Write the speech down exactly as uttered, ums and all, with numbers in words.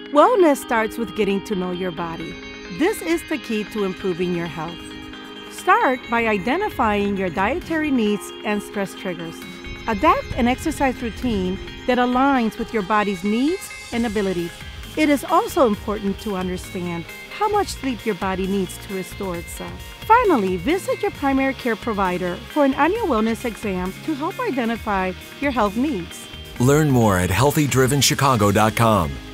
Wellness starts with getting to know your body. This is the key to improving your health. Start by identifying your dietary needs and stress triggers. Adapt an exercise routine that aligns with your body's needs and abilities. It is also important to understand how much sleep your body needs to restore itself. Finally, visit your primary care provider for an annual wellness exam to help identify your health needs. Learn more at healthy driven chicago dot com.